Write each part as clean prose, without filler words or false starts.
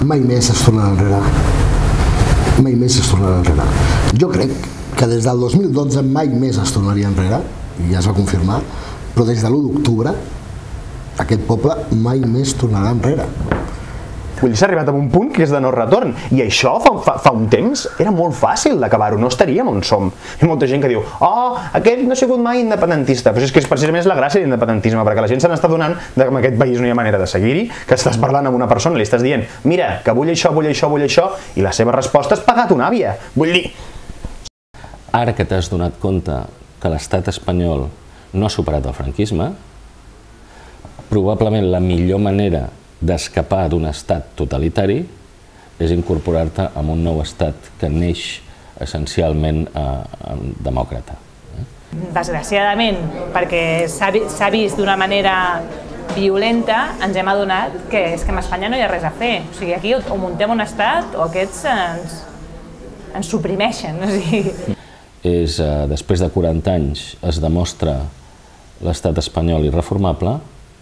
Mai més es tornarà enrere. Mai més es tornarà enrere. Jo crec que des del 2012 mai més es tornaria enrere, i ja es va confirmar, però des de l'1 d'octubre aquest poble mai més tornarà enrere. Vull dir, s'ha arribat a un punt que és de no retorn, i això fa un temps era molt fàcil d'acabar-ho, no estaríem on som. Hi ha molta gent que diu, oh, aquest no ha sigut mai independentista, però és que és precisament la gràcia de l'independentisme, perquè la gent se n'està donant que en aquest país no hi ha manera de seguir-hi, que estàs parlant amb una persona i li estàs dient, mira, que vull això, vull això, vull això, i la seva resposta és pagar una àvia. Vull dir... Ara que t'has donat compte que l'estat espanyol no ha superat el franquisme, probablement la millor manera d'escapar d'un estat totalitari és incorporar-te en un nou estat que neix essencialment demòcrata. Desgraciadament, perquè s'ha vist d'una manera violenta, ens hem adonat que és que amb Espanya no hi ha res a fer. O sigui, aquí o muntem un estat o aquests ens suprimeixen. Després de 40 anys es demostra l'estat espanyol irreformable,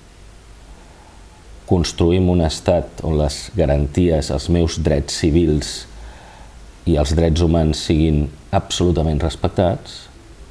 construïm un estat on les garanties, els meus drets civils i els drets humans siguin absolutament respectats,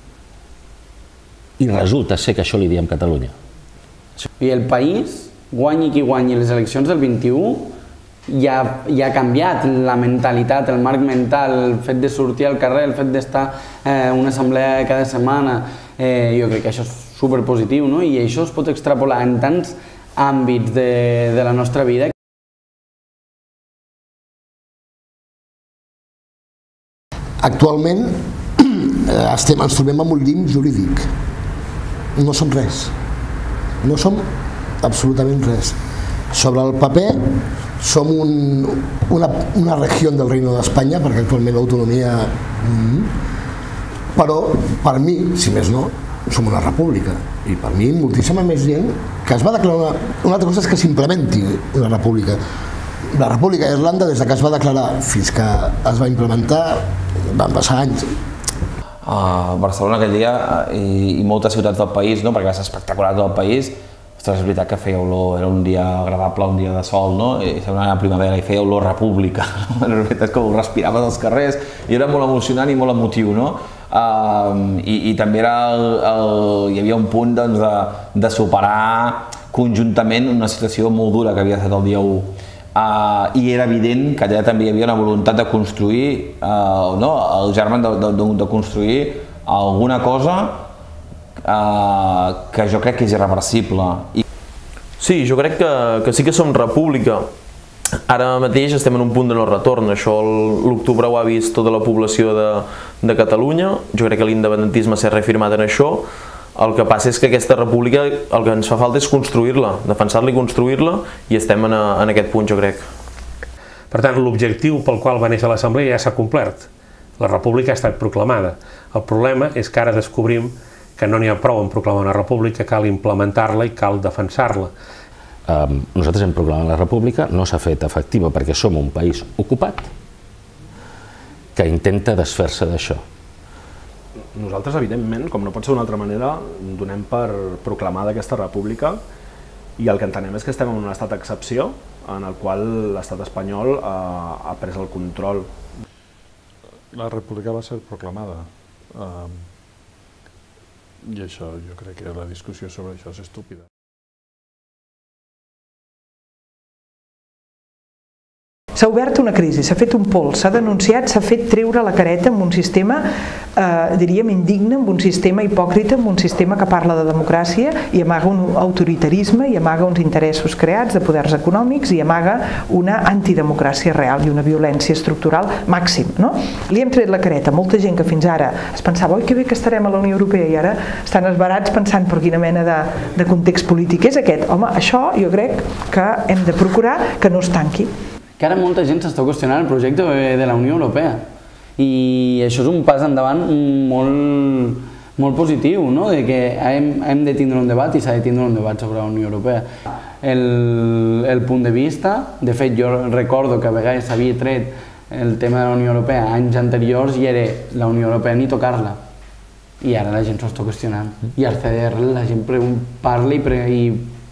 i resulta ser que això li diem Catalunya. I el país, guanyi qui guanyi les eleccions del 21, ja ha canviat la mentalitat, el marc mental, el fet de sortir al carrer, el fet d'estar en una assemblea cada setmana. Jo crec que això és superpositiu, no? I això es pot extrapolar en tants àmbits de la nostra vida. Actualment ens trobem amb un lim jurídic. No som res. No som absolutament res. Sobre el paper som una regió del Reino d'Espanya, perquè actualment l'autonomia... Però, per mi, si més no, som una república, i per mi moltíssima més gent que es va declarar... Una altra cosa és que s'implementi una república. La República d'Irlanda, des que es va declarar fins que es va implementar, van passar anys. A Barcelona aquell dia, i moltes ciutats del país, perquè va ser espectacular tot el país, ostres, és veritat que feia olor, era un dia agradable, un dia de sol, no? I semblava la primavera i feia olor república. La veritat és que ho respiraves als carrers i era molt emocionant i molt emotiu, no? I també hi havia un punt de superar conjuntament una situació molt dura que havia estat el dia 1. I era evident que allà també hi havia una voluntat de construir, el germen de construir alguna cosa que jo crec que és irreversible. Sí, jo crec que sí que som república. Ara mateix estem en un punt de no retorn, això l'octubre ho ha vist tota la població de Catalunya, jo crec que l'independentisme s'ha reafirmat en això, el que passa és que aquesta república el que ens fa falta és construir-la, defensar-la i construir-la, i estem en aquest punt, jo crec. Per tant, l'objectiu pel qual va néixer l'Assemblea ja s'ha complert. La república ha estat proclamada. El problema és que ara descobrim que no n'hi ha prou en proclamar una república, cal implementar-la i cal defensar-la. Nosaltres hem proclamat la república, no s'ha fet efectiva perquè som un país ocupat que intenta desfer-se d'això. Nosaltres, evidentment, com no pot ser d'una altra manera, donem per proclamada aquesta república, i el que entenem és que estem en un estat d'excepció en el qual l'estat espanyol ha pres el control. La república va ser proclamada. I això, jo crec que la discussió sobre això és estúpida. S'ha obert una crisi, s'ha fet un pols, s'ha denunciat, s'ha fet treure la careta amb un sistema, diríem, indigne, amb un sistema hipòcrita, amb un sistema que parla de democràcia i amaga un autoritarisme i amaga uns interessos creats de poders econòmics i amaga una antidemocràcia real i una violència estructural màxim. Li hem tret la careta. Molta gent que fins ara es pensava oi, que bé que estarem a la Unió Europea, i ara estan esbarats pensant per quina mena de context polític és aquest. Home, això jo crec que hem de procurar que no es tanqui. Que ara molta gent s'està qüestionant el projecte de la Unió Europea, i això és un pas endavant molt positiu, de que hem de tindre un debat i s'ha de tindre un debat sobre la Unió Europea. El punt de vista, de fet jo recordo que a vegades s'havia tret el tema de la Unió Europea anys anteriors i era la Unió Europea ni tocar-la, i ara la gent s'ho està qüestionant, i al CDR la gent parla i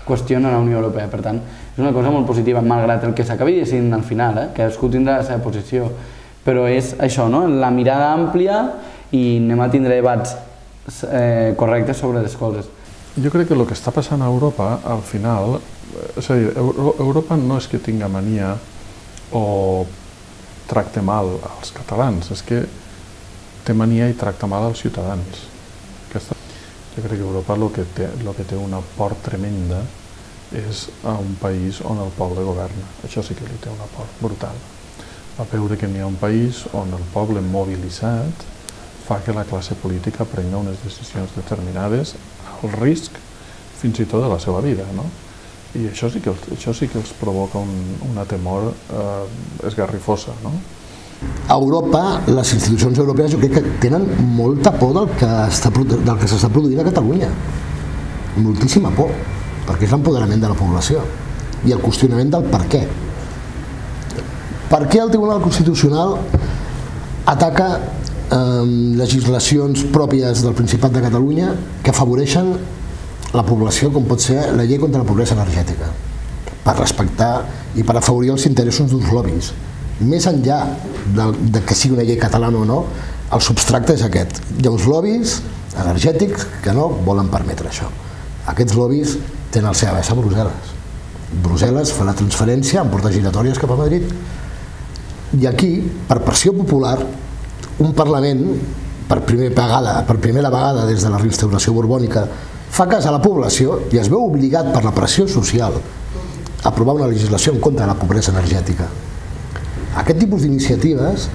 qüestiona la Unió Europea. Per tant, és una cosa molt positiva, malgrat el que s'acabi decidint al final, cadascú tindrà la seva posició. Però és això, la mirada àmplia i anem a tindre debats correctes sobre les coses. Jo crec que el que està passant a Europa, al final, és a dir, Europa no és que tinga mania o tracte mal als catalans, és que té mania i tracta mal als ciutadans. Jo crec que Europa el que té una por tremenda és a un país on el poble governa. Això sí que li té una por brutal. A veure que n'hi ha un país on el poble mobilitzat fa que la classe política prengui unes decisions determinades al risc fins i tot de la seva vida, no? I això sí que els provoca una temor esgarrifosa, no? A Europa, les institucions europees jo crec que tenen molta por del que s'està produint a Catalunya. Moltíssima por, perquè és l'empoderament de la població i el qüestionament del per què. Per què el Tribunal Constitucional ataca legislacions pròpies del Principat de Catalunya que afavoreixen la població, com pot ser la llei contra la pobresa energètica, per respectar i per afavorir els interessos d'uns lobbies? Més enllà de que sigui una llei catalana o no, el substracte és aquest. Hi ha uns lobbies energètics que no volen permetre això. Aquests lobbies tenen la seva base a Brussel·les. Brussel·les fa la transferència en portes giratòries cap a Madrid. I aquí, per pressió popular, un Parlament, per primera vegada des de la reinstauració borbònica, fa cas a la població i es veu obligat per la pressió social a aprovar una legislació en contra de la pobresa energètica. Aquest tipus d'iniciatives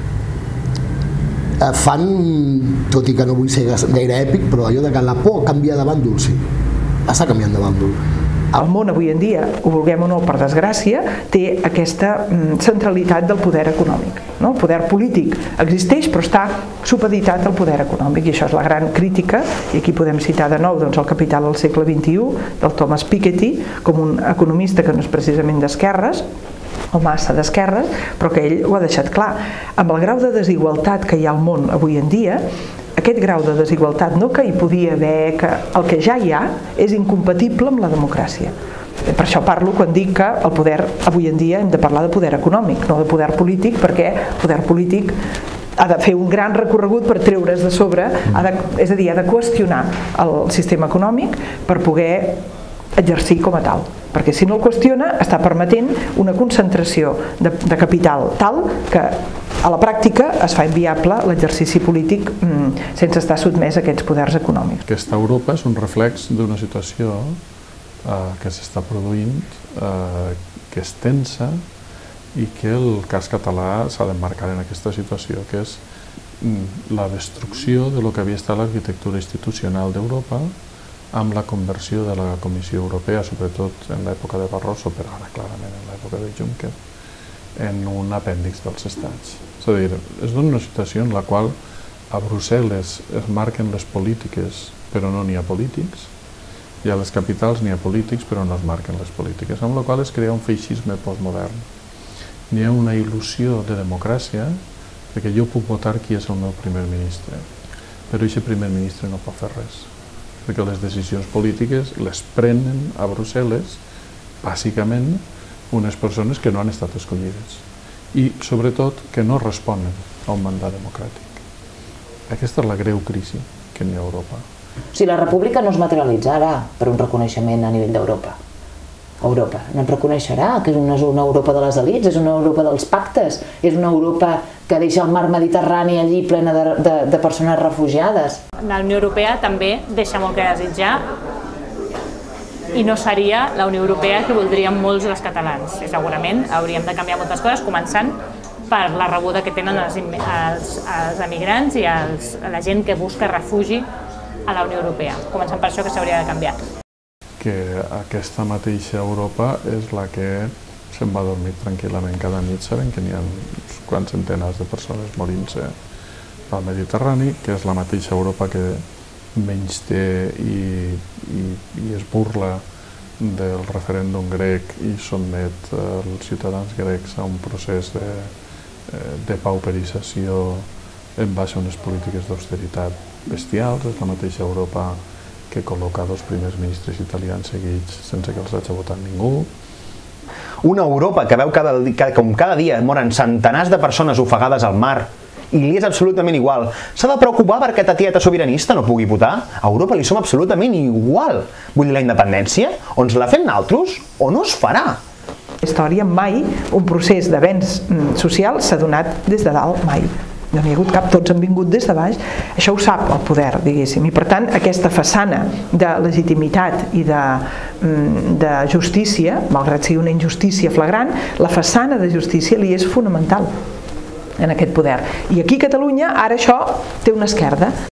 fan, tot i que no vull ser gaire èpic, però allò que la por canvia de bàndol, sí, està canviant de bàndol. El món avui en dia, ho vulguem o no, per desgràcia, té aquesta centralitat del poder econòmic. El poder polític existeix, però està supeditat al poder econòmic, i això és la gran crítica, i aquí podem citar de nou El capital al segle XXI, del Thomas Piketty, com un economista que no és precisament d'esquerres, o massa d'esquerres, però que ell ho ha deixat clar. Amb el grau de desigualtat que hi ha al món avui en dia, aquest grau de desigualtat, no que hi podia haver, que el que ja hi ha és incompatible amb la democràcia. Per això parlo quan dic que el poder, avui en dia hem de parlar de poder econòmic, no de poder polític, perquè el poder polític ha de fer un gran recorregut per treure's de sobre, és a dir, ha de qüestionar el sistema econòmic per poder exercir com a tal, perquè si no el qüestiona està permetent una concentració de capital tal que a la pràctica es fa inviable l'exercici polític sense estar sotmès a aquests poders econòmics. Aquesta Europa és un reflex d'una situació que s'està produint, que és tensa i que el cas català s'ha d'emmarcar en aquesta situació, que és la destrucció de lo que havia estat l'arquitectura institucional d'Europa amb la conversió de la Comissió Europea, sobretot en l'època de Barroso, però ara clarament en l'època de Juncker, en un apèndix dels estats. És a dir, es dona una situació en la qual a Brussel·les es marquen les polítiques però no n'hi ha polítics, i a les capitals n'hi ha polítics però no es marquen les polítiques, amb la qual es crea un feixisme postmodern. N'hi ha una il·lusió de democràcia, perquè jo puc votar qui és el meu primer ministre, però aquest primer ministre no pot fer res, perquè les decisions polítiques les prenen a Brussel·les, bàsicament, unes persones que no han estat escollides i, sobretot, que no responen a un mandat democràtic. Aquesta és la greu crisi que n'hi ha a Europa. O sigui, la república no es materialitzarà per un reconeixement a nivell d'Europa. Europa no ens reconeixerà que no és una Europa de les elits, és una Europa dels pactes, és una Europa que deixa el mar Mediterrani allí plena de persones refugiades. La Unió Europea també deixa molt que desitjar i no seria la Unió Europea que voldríem molts dels catalans. I segurament hauríem de canviar moltes coses, començant per la rebuda que tenen els emigrants i la gent que busca refugi a la Unió Europea. Començant per això que s'hauria de canviar. Que aquesta mateixa Europa és la que se'n va dormir tranquil·lament cada nit sabent que n'hi ha uns quants centenars de persones morint-se al Mediterrani, que és la mateixa Europa que menysté i es burla del referèndum grec i sotmet els ciutadans grecs a un procés de pauperització en base a unes polítiques d'austeritat bestials. És la mateixa Europa que col·loca 2 primers ministres italians seguits sense que els hagi votat ningú. Una Europa que veu com cada dia moren centenars de persones ofegades al mar i li és absolutament igual. S'ha de preocupar perquè aquesta tieta sobiranista no pugui votar? A Europa li som absolutament igual. Vull dir, la independència, o ens la fem naltros o no es farà. La història mai un procés d'avenç social s'ha donat des de dalt, mai. No n'hi ha hagut cap, tots han vingut des de baix. Això ho sap el poder, diguéssim. I per tant, aquesta façana de legitimitat i de justícia, malgrat sigui una injustícia flagrant, la façana de justícia li és fonamental en aquest poder. I aquí a Catalunya ara això té una esquerda.